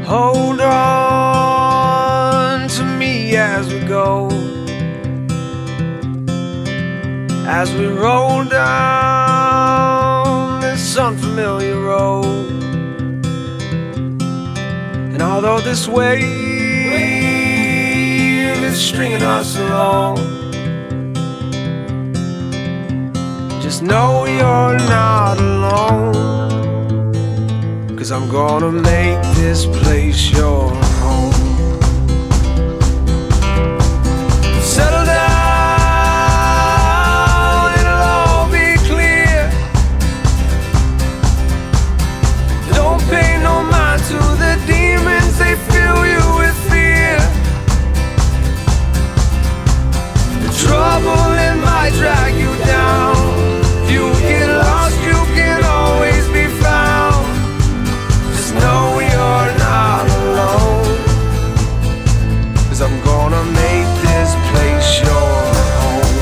hold on to me as we go, as we roll down this unfamiliar road. And although this wave is stringing us along, just know you're not alone, 'cause I'm gonna make this place your home. Settle down, it'll all be clear. Don't pay no mind to the demons, they fill you with fear. The trouble, it might drag you down. If you get lost, you can always be found. Just know you're not alone, 'cause I'm gonna make this place your home.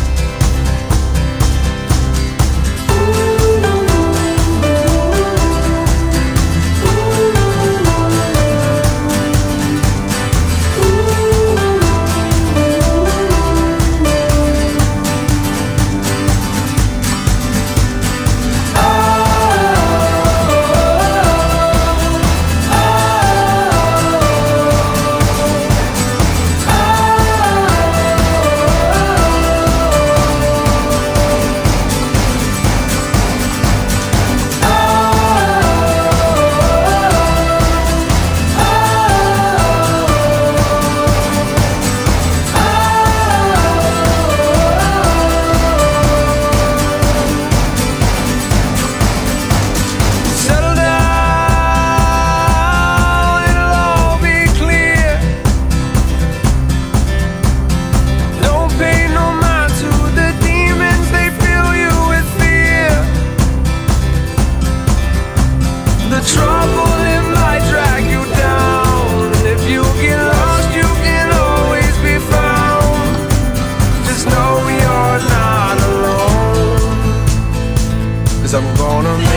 The trouble, it might drag you down. And if you get lost, you can always be found. Just know you're not alone, 'cause I'm gonna